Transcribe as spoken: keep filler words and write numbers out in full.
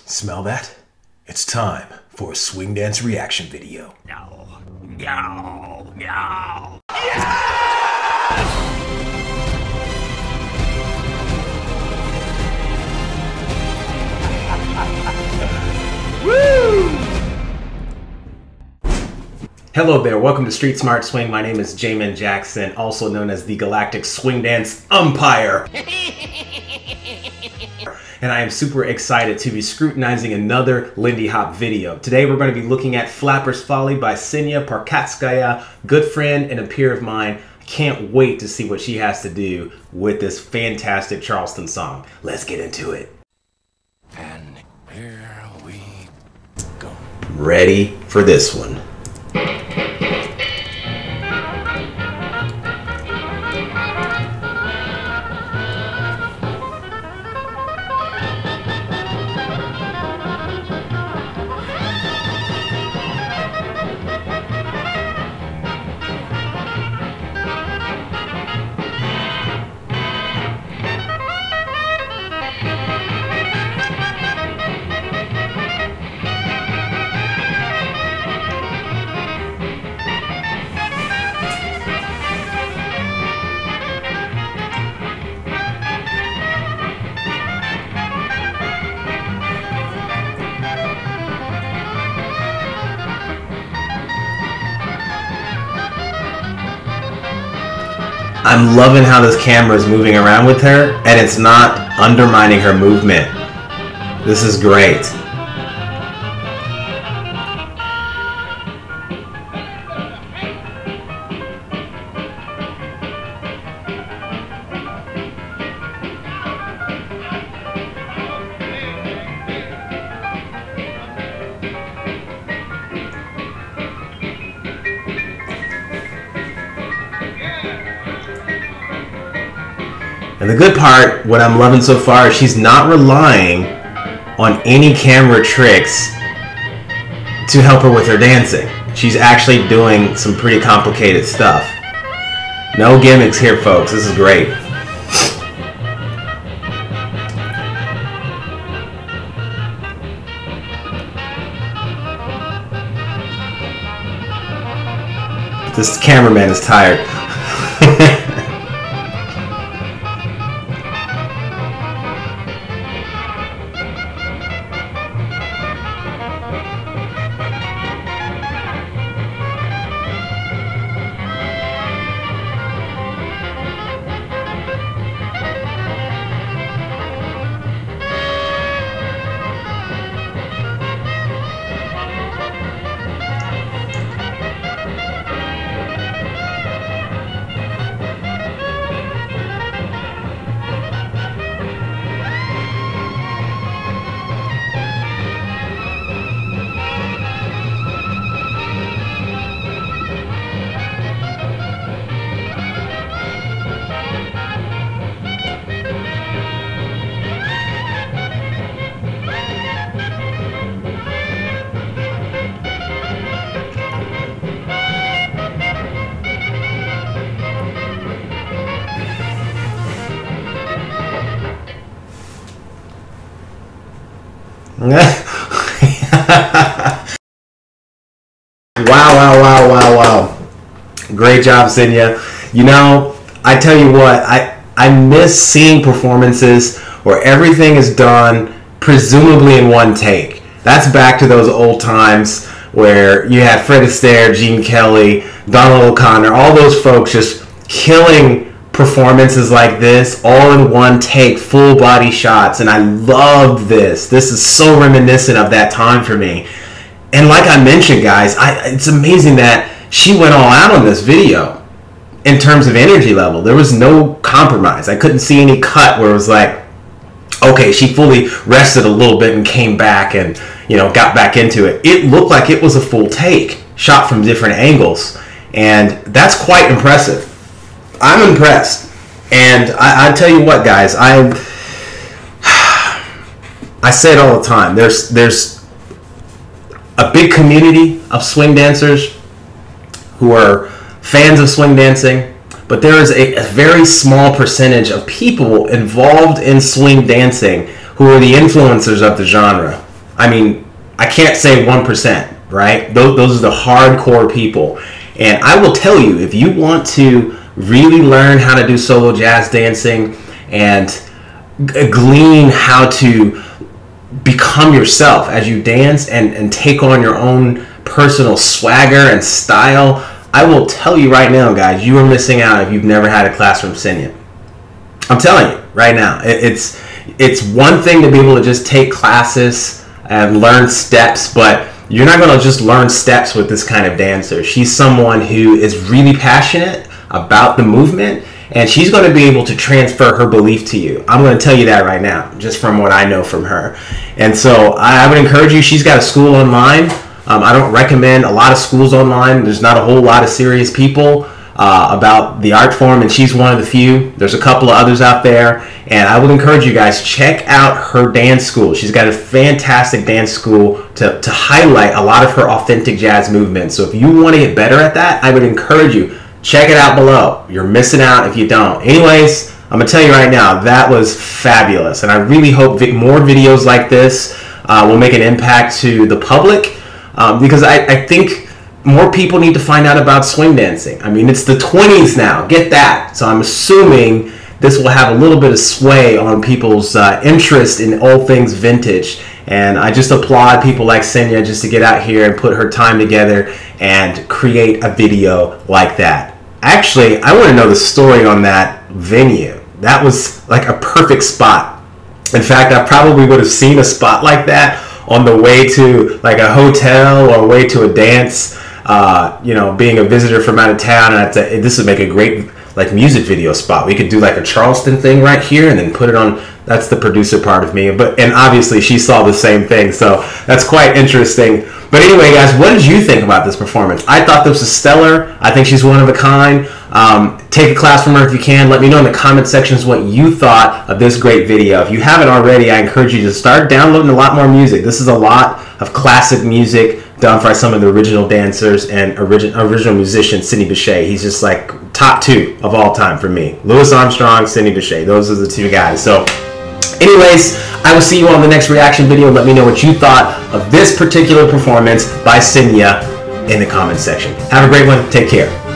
Smell that? It's time for a swing dance reaction video. No, no, no. Woo! Hello there, welcome to Street Smart Swing. My name is Jamin Jackson, also known as the Galactic Swing Dance Umpire. And I am super excited to be scrutinizing another Lindy Hop video. Today we're going to be looking at Flapper's Folly by Ksenia, Parkhatskaya, good friend and a peer of mine. I can't wait to see what she has to do with this fantastic Charleston song. Let's get into it. And here we go. Ready for this one. I'm loving how this camera is moving around with her and it's not undermining her movement. This is great. And the good part, what I'm loving so far, is she's not relying on any camera tricks to help her with her dancing. She's actually doing some pretty complicated stuff. No gimmicks here, folks. This is great. This cameraman is tired. Wow, wow, wow, wow, wow. Great job, Ksenia. You know, I tell you what, I, I miss seeing performances where everything is done presumably in one take. That's back to those old times where you had Fred Astaire, Gene Kelly, Donald O'Connor, all those folks just killing performances like this all in one take, full body shots, and I loved this. This is so reminiscent of that time for me. And like I mentioned, guys, I, it's amazing that she went all out on this video in terms of energy level. There was no compromise. I couldn't see any cut where it was like, okay, she fully rested a little bit and came back and, you know, got back into it. It looked like it was a full take, shot from different angles, and that's quite impressive. I'm impressed. And I, I tell you what, guys, I I say it all the time. There's there's a big community of swing dancers who are fans of swing dancing, but there is a, a very small percentage of people involved in swing dancing who are the influencers of the genre. I mean, I can't say one percent, right? Those, those are the hardcore people. And I will tell you, if you want to really learn how to do solo jazz dancing and g- glean how to become yourself as you dance and, and take on your own personal swagger and style, I will tell you right now, guys, you are missing out if you've never had a class from Ksenia. I'm telling you right now, it, it's it's one thing to be able to just take classes and learn steps, but you're not going to just learn steps with this kind of dancer. She's someone who is really passionate about the movement, and she's going to be able to transfer her belief to you. I'm going to tell you that right now, just from what I know from her. And so I would encourage you, she's got a school online. Um, I don't recommend a lot of schools online. There's not a whole lot of serious people uh, about the art form, and she's one of the few. There's a couple of others out there, and I would encourage you guys, check out her dance school. She's got a fantastic dance school to, to highlight a lot of her authentic jazz movements. So if you want to get better at that, I would encourage you, check it out below. You're missing out if you don't. Anyways, I'm going to tell you right now, that was fabulous, and I really hope vi- more videos like this uh, will make an impact to the public, um, because I, I think more people need to find out about swing dancing. I mean, it's the twenties now. Get that. So I'm assuming this will have a little bit of sway on people's uh, interest in all things vintage. And I just applaud people like Ksenia just to get out here and put her time together and create a video like that. Actually, I want to know the story on that venue. That was like a perfect spot. In fact, I probably would have seen a spot like that on the way to like a hotel or way to a dance. Uh, you know, being a visitor from out of town, and I'd say, this would make a great like music video spot. We could do like a Charleston thing right here and then put it on. That's the producer part of me, but and obviously she saw the same thing, so that's quite interesting. But anyway, guys, what did you think about this performance? I thought this was stellar. I think she's one of a kind. Um, take a class from her if you can. Let me know in the comment sections what you thought of this great video. If you haven't already, I encourage you to start downloading a lot more music. This is a lot of classic music done by some of the original dancers and original original musician, Sidney Bechet. He's just like top two of all time for me. Louis Armstrong, Sidney Bechet. Those are the two guys. So anyways, I will see you on the next reaction video. Let me know what you thought of this particular performance by Ksenia in the comment section. Have a great one. Take care.